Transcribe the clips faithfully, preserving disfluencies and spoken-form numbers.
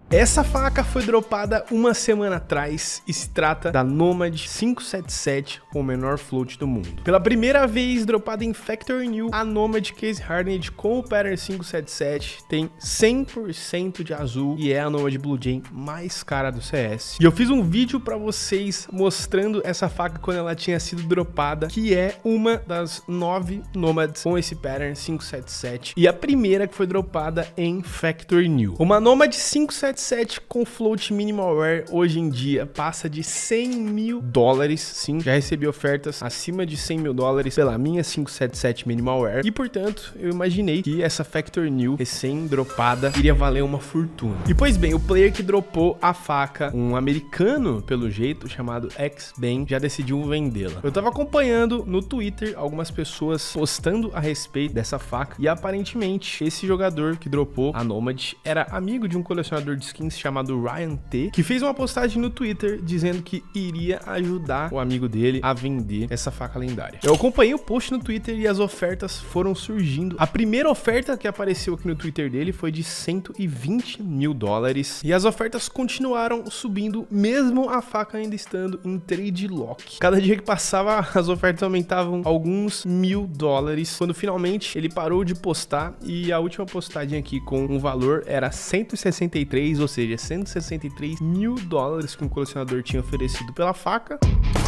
Essa faca foi dropada uma semana atrás e se trata da Nomad cinco sete sete com o menor float do mundo. Pela primeira vez dropada em Factory New, a Nomad Case Hardened com o pattern cinco sete sete tem cem por cento de azul e é a Nomad Blue Jay mais cara do C S. E eu fiz um vídeo para vocês mostrando essa faca quando ela tinha sido dropada, que é uma das nove Nomads com esse pattern cinco sete sete e a primeira que foi dropada em Factory New. Uma Nomad cinco sete sete com float minimal wear hoje em dia passa de cem mil dólares. Sim, já recebi ofertas acima de cem mil dólares pela minha cinco sete sete minimal wear e, portanto, eu imaginei que essa Factory New recém dropada iria valer uma fortuna. E pois bem, o player que dropou a faca, um americano pelo jeito, chamado X-Ben, já decidiu vendê-la. Eu tava acompanhando no Twitter algumas pessoas postando a respeito dessa faca e aparentemente esse jogador que dropou a Nomad era amigo de um colecionador de skins chamado Ryan T, que fez uma postagem no Twitter dizendo que iria ajudar o amigo dele a vender essa faca lendária. Eu acompanhei o post no Twitter e as ofertas foram surgindo. A primeira oferta que apareceu aqui no Twitter dele foi de cento e vinte mil dólares e as ofertas continuaram subindo mesmo a faca ainda estando em trade lock. Cada dia que passava as ofertas aumentavam alguns mil dólares, quando finalmente ele parou de postar e a última postagem aqui com um valor era cento e sessenta e três, ou seja, cento e sessenta e três mil dólares que um colecionador tinha oferecido pela faca.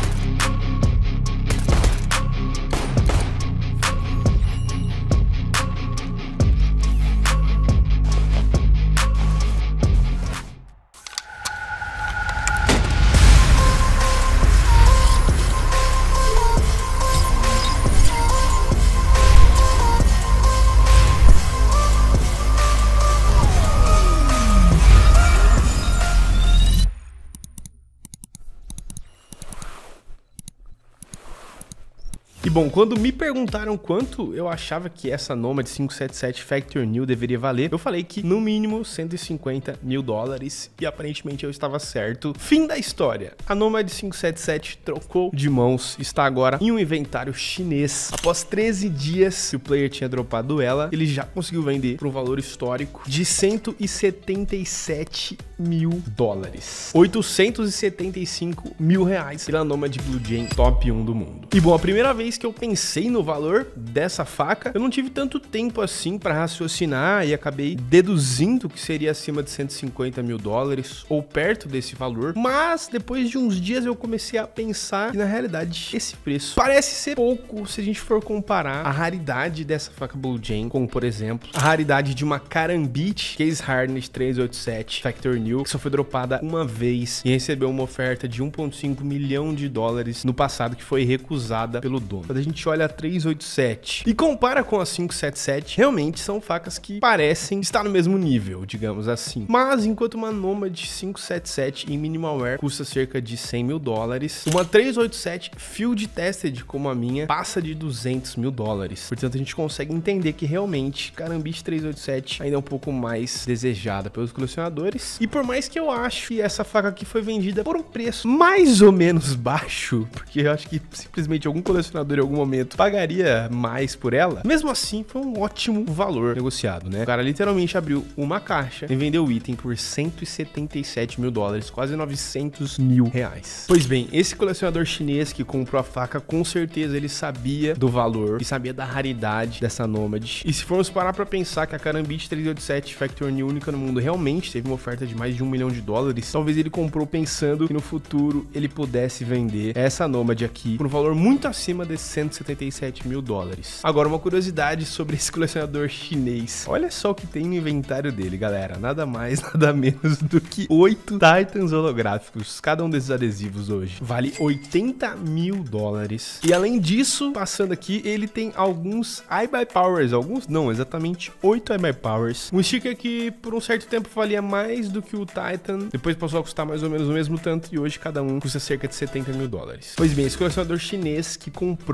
E bom, quando me perguntaram quanto eu achava que essa Nomad cinco sete sete Factory New deveria valer, eu falei que no mínimo cento e cinquenta mil dólares e aparentemente eu estava certo. Fim da história. A Nomad cinco sete sete trocou de mãos, está agora em um inventário chinês. Após treze dias que o player tinha dropado ela, ele já conseguiu vender por um valor histórico de cento e setenta e sete mil dólares. oitocentos e setenta e cinco mil reais pela Nomad Blue Jay top um do mundo. E bom, a primeira vez que eu pensei no valor dessa faca, eu não tive tanto tempo assim para raciocinar e acabei deduzindo que seria acima de cento e cinquenta mil dólares ou perto desse valor, mas depois de uns dias eu comecei a pensar que na realidade esse preço parece ser pouco se a gente for comparar a raridade dessa faca Blue Jay com, por exemplo, a raridade de uma Karambit Case Hardened trezentos e oitenta e sete Factory New, que só foi dropada uma vez e recebeu uma oferta de um vírgula cinco milhão de dólares no passado, que foi recusada pelo dono. Quando a gente olha a trezentos e oitenta e sete e compara com a cinco sete sete, realmente são facas que parecem estar no mesmo nível, digamos assim. Mas enquanto uma Nomad cinco sete sete em minimal wear custa cerca de cem mil dólares, uma trezentos e oitenta e sete field tested como a minha passa de duzentos mil dólares. Portanto, a gente consegue entender que realmente Karambit trezentos e oitenta e sete ainda é um pouco mais desejada pelos colecionadores. E por mais que eu acho que essa faca aqui foi vendida por um preço mais ou menos baixo, porque eu acho que simplesmente algum colecionador em algum momento pagaria mais por ela, mesmo assim foi um ótimo valor negociado, né? O cara literalmente abriu uma caixa e vendeu o item por cento e setenta e sete mil dólares, quase novecentos mil reais. Pois bem, esse colecionador chinês que comprou a faca, com certeza ele sabia do valor e sabia da raridade dessa Nomad. E se formos parar pra pensar que a Karambit trezentos e oitenta e sete Factory New única no mundo realmente teve uma oferta de mais de um milhão de dólares, talvez ele comprou pensando que no futuro ele pudesse vender essa Nomad aqui por um valor muito acima desses cento e setenta e sete mil dólares. Agora, uma curiosidade sobre esse colecionador chinês. Olha só o que tem no inventário dele, galera. Nada mais, nada menos do que oito Titans holográficos. Cada um desses adesivos hoje vale oitenta mil dólares. E além disso, passando aqui, ele tem alguns iBuyPowers. Alguns não, exatamente oito iBuyPowers. Um sticker que por um certo tempo valia mais do que o Titan. Depois passou a custar mais ou menos o mesmo tanto e hoje cada um custa cerca de setenta mil dólares. Pois bem, esse colecionador chinês que comprou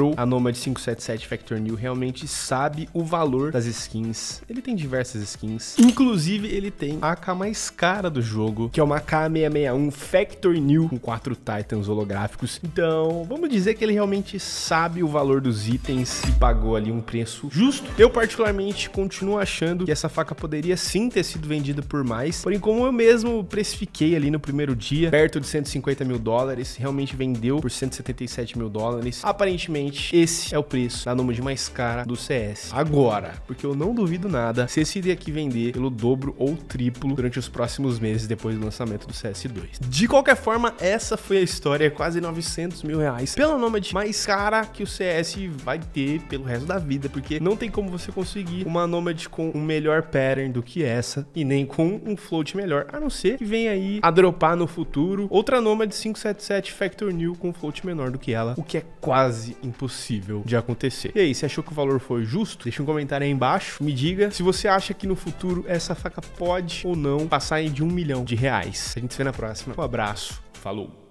comprou a Nomad cinco sete sete Factor New realmente sabe o valor das skins. Ele tem diversas skins. Inclusive, ele tem a A K mais cara do jogo, que é uma A K seiscentos e sessenta e um Factor New com quatro Titans holográficos. Então, vamos dizer que ele realmente sabe o valor dos itens e pagou ali um preço justo. Eu, particularmente, continuo achando que essa faca poderia sim ter sido vendida por mais. Porém, como eu mesmo precifiquei ali no primeiro dia, perto de cento e cinquenta mil dólares, realmente vendeu por cento e setenta e sete mil dólares. Aparentemente, esse é o preço da Nomad mais cara do C S. Agora, porque eu não duvido nada se esse daqui vender pelo dobro ou triplo durante os próximos meses depois do lançamento do C S dois. De qualquer forma, essa foi a história, quase novecentos mil reais pela Nomad mais cara que o C S vai ter pelo resto da vida, porque não tem como você conseguir uma Nomad com um melhor pattern do que essa e nem com um float melhor, a não ser que venha aí a dropar no futuro outra Nomad cinco sete sete Factor New com um float menor do que ela, o que é quase impossível de acontecer. E aí, você achou que o valor foi justo? Deixa um comentário aí embaixo, me diga se você acha que no futuro essa faca pode ou não passar de um milhão de reais. A gente se vê na próxima. Um abraço, falou!